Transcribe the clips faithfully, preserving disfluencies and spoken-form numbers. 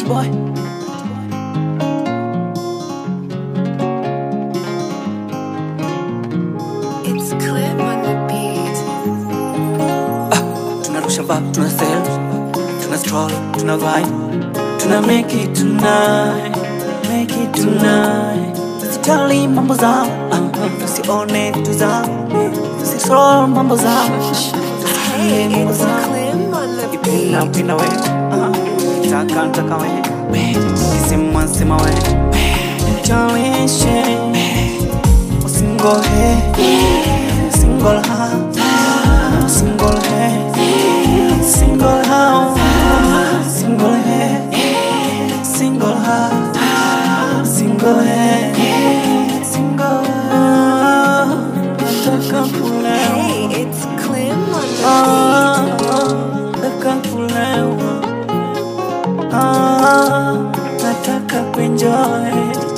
boy. It's Clem on the beat. Ah, tunarusha vibe, tuna sell, tuna stroll, tuna vibe, tuna make it tonight, make it tonight. Usijali mambo zao, ah, usione vitu zao, usistroll mambo zao, Hey, mambo it's zao. Clem on the Ipenda beat. mpenda we, ah, kitaka ntaka we, kisema sema we, jalishe, single head, single heart, single head, single heart, single head, single heart, single head, single heart. Nataka kulewa, Hey, it's Clem on the ah, nataka kulewa, ah, nataka kuenjoy,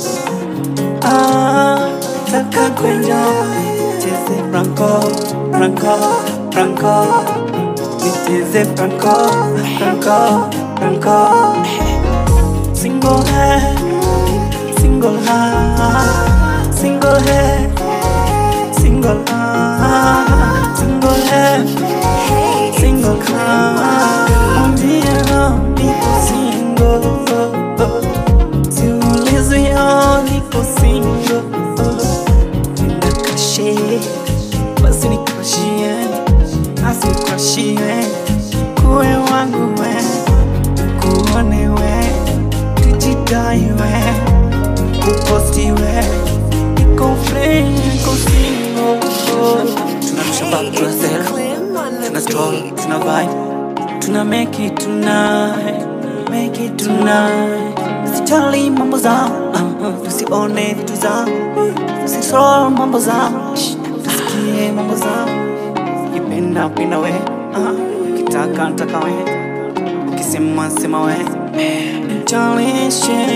ah, nataka kuenjoy. Cheze Franco, Franco, Franco, nicheze Franco, Franco, Franco. Single head, single heart, single head, single heart, single head, Hey, single it's Clem heart. on the beat. Ambia niko single, siulizwi oh, niko single. Ninakashe, basi nikrashie, basi nikrashie, kuwe wangu we, kuone we, tujidai we, kuposti we, niko free, niko single. Tunarusha Hey, vibe, tuna it's sell, Clem on tuna the stroll, beat. tuna vibe, tuna make it tonight, make it tonight. Usijali mambo zao, uh, usione vitu zao, usistroll mambo zao, shh, usikie mambo zao. Ipenda penda we, uh, ukitaka ntaka we, ukisema sema we, jalishe,